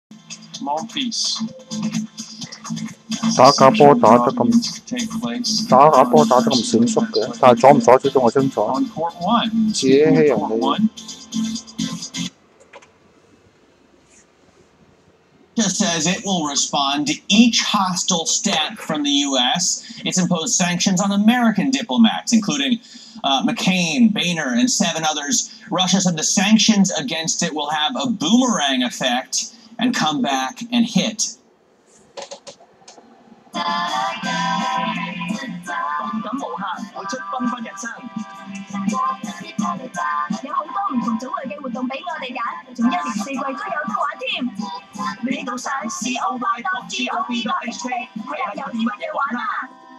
打假波打得咁閃縮嘅，但係阻唔阻止到我精彩？自欺欺人你。 Says it will respond to each hostile step from the U.S. It's imposed sanctions on American diplomats, including McCain, Boehner, and 7 others. Russia said the sanctions against it will have a boomerang effect and come back and hit. 感無限，活出繽紛人生。有好多唔同種類嘅活動俾我哋揀，仲1年4季都有得玩添。你到上 COY.GOV.HK 睇下有啲乜嘢玩啊！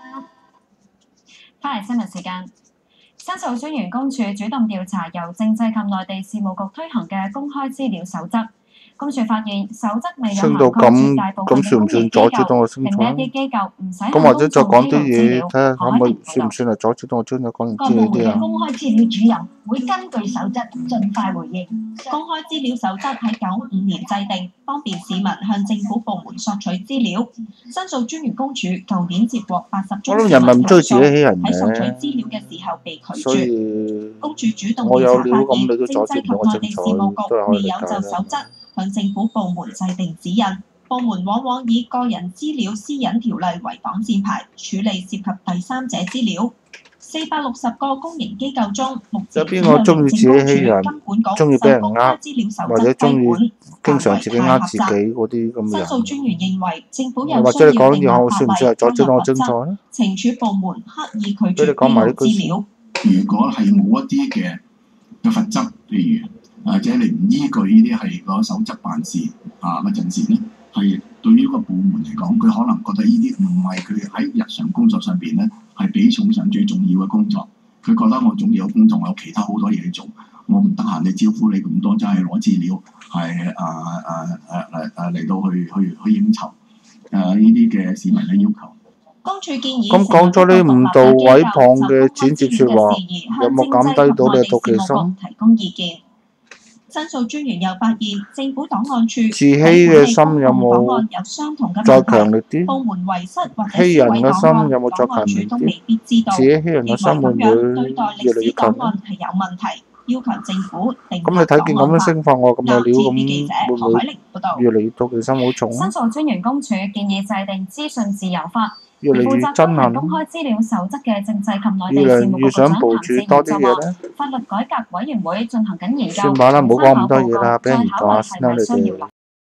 翻嚟新聞時間，申訴專員公署主動調查由政制及內地事務局推行嘅公開資料守則。公署發現守則未有涵蓋絕大部分嘅公營機構，令一啲機構唔使咁或者再講啲嘢，睇下可唔可以算唔算係阻止到我將有講完之類啲啊？ 公開資料主任會根據守則盡快回應。公開資料守則喺95年制定，方便市民向政府部門索取資料。申訴專員公署舊年接獲80宗市民投訴，喺索取資料嘅時候被拒絕。公署主動調查發現，政制及內地事務局未有就守則向政府部門制定指引，部門往往以個人資料私隱條例為擋箭牌，處理涉及第三者資料。460個公營機構中，目前只有廉政公署、金管局受公開資料守則規管， 經常自己呃自己嗰啲咁嘅人。 申訴專員認為政府有需要訂立法例今日落實，懲處部門刻意拒絕披露資料。 如果係冇一啲嘅罰則，譬如或者你唔依據呢啲係個守則辦事嗰陣時咧，係對於個部門嚟講，佢可能覺得呢啲唔係佢喺日常工作上邊咧係比重上最重要嘅工作。佢覺得我重要嘅工作，我有其他好多嘢做，我唔得閒你招呼你咁多，就係攞資料係嚟到去應酬呢啲嘅市民嘅要求。 公署建議咁講咗呢誤導毀謗嘅剪接説話，有冇減低到你嘅妒忌心？ 提供意見。申訴專員又發現，政府檔案處自欺嘅心有冇再強烈啲？ 部門遺失或者欺人嘅心有冇再強烈啲？自己欺人嘅心會唔會越嚟越強咧？ 要求政府定咁你睇見咁樣升法，我咁有料，咁會唔會越嚟越妒忌心好重？ 申訴專員公署建議制定資訊自由法。 越嚟越憎恨， 公開資料守則嘅政制及內地事務局局長譚志源就話，法律改革委員會進行緊研究， 算吧啦，唔好講咁多嘢啦，俾人研究下先啦，你哋。